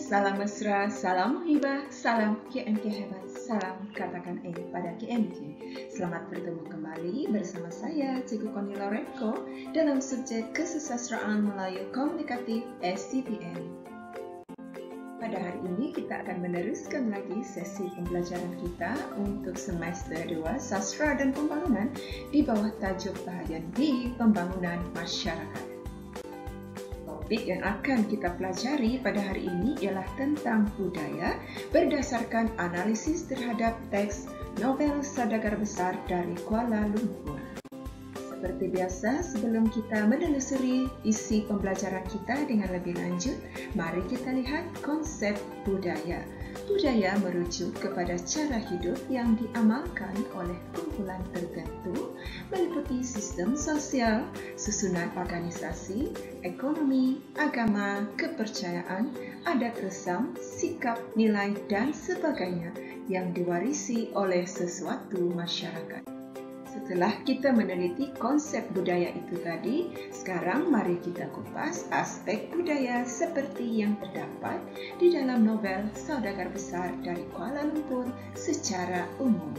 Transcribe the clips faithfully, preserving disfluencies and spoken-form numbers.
Salam mesra, salam hibah, salam K M K hebat, salam katakan E pada K M K. Selamat bertemu kembali bersama saya, Cikgu Koni Lorenko, dalam subjek Kesusastraan Melayu Komunikatif S D P M. Pada hari ini kita akan meneruskan lagi sesi pembelajaran kita untuk semester dua Sastra dan Pembangunan di bawah tajuk bahagian B Pembangunan Masyarakat. Topik yang akan kita pelajari pada hari ini ialah tentang budaya berdasarkan analisis terhadap teks novel Saudagar Besar dari Kuala Lumpur. Seperti biasa, sebelum kita menelusuri isi pembelajaran kita dengan lebih lanjut, mari kita lihat konsep budaya. Budaya merujuk kepada cara hidup yang diamalkan oleh kumpulan tertentu, meliputi sistem sosial, susunan organisasi, ekonomi, agama, kepercayaan, adat resam, sikap, nilai, dan sebagainya yang diwarisi oleh sesuatu masyarakat. Setelah kita meneliti konsep budaya itu tadi, sekarang mari kita kupas aspek budaya seperti yang terdapat di dalam novel Saudagar Besar dari Kuala Lumpur secara umum.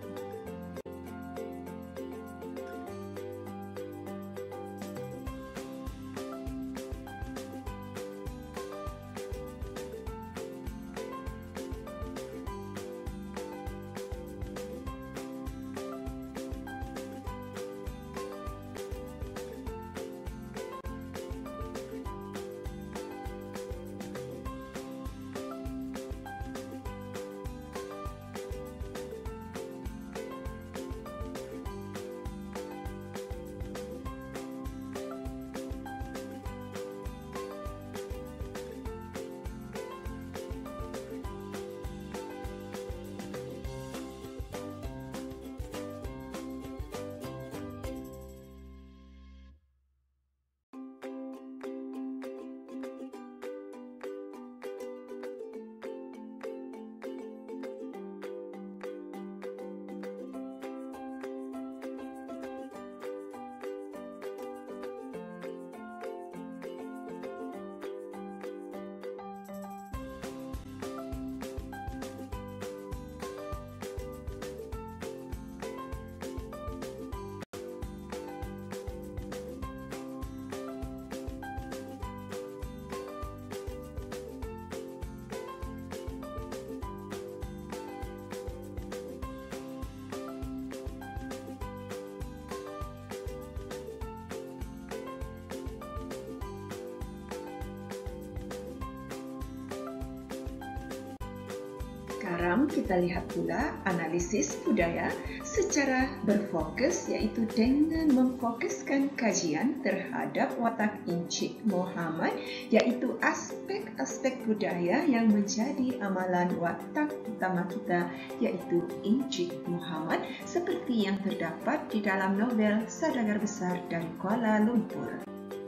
Sekarang kita lihat pula analisis budaya secara berfokus, yaitu dengan memfokuskan kajian terhadap watak Encik Mohamad, yaitu aspek-aspek budaya yang menjadi amalan watak utama kita, yaitu Encik Mohamad, seperti yang terdapat di dalam novel Saudagar Besar dari Kuala Lumpur.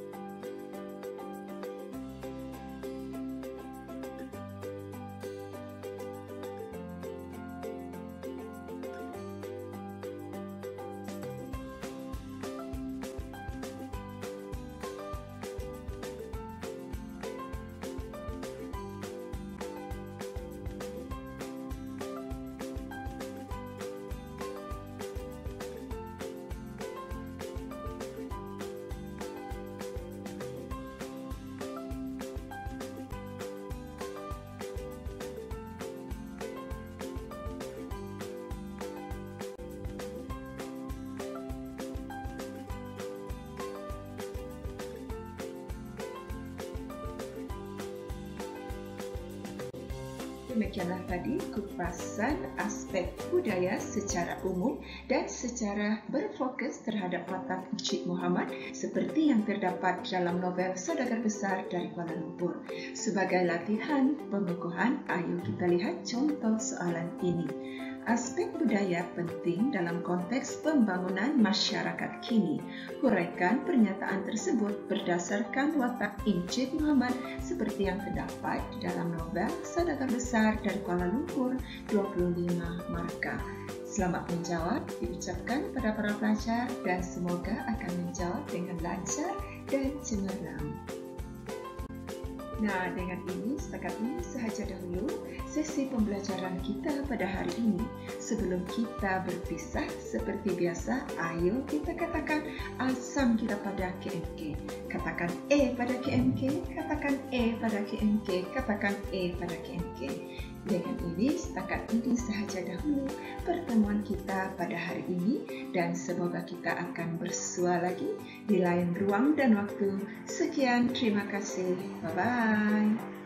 Demikianlah tadi kupasan aspek budaya secara umum dan secara berfokus terhadap watak Encik Mohamad seperti yang terdapat dalam novel Saudagar Besar dari Kuala Lumpur. Sebagai latihan pengukuhan, ayo kita lihat contoh soalan ini. Aspek budaya penting dalam konteks pembangunan masyarakat kini. Huraikan pernyataan tersebut berdasarkan watak Encik Mohamad seperti yang terdapat di dalam novel Saudagar Besar dari Kuala Lumpur, dua puluh lima markah. Selamat menjawab diucapkan pada para pelajar dan semoga akan menjawab dengan lancar dan cemerlang. Nah, dengan ini setakat ini sahaja dahulu sesi pembelajaran kita pada hari ini. Sebelum kita berpisah, seperti biasa, ayo kita katakan asam kita pada K M K. Katakan E pada K M K, katakan E pada K M K, katakan E pada K M K. Dengan ini, setakat ini sahaja dahulu pertemuan kita pada hari ini, dan semoga kita akan bersua lagi di lain ruang dan waktu. Sekian, terima kasih. Bye-bye.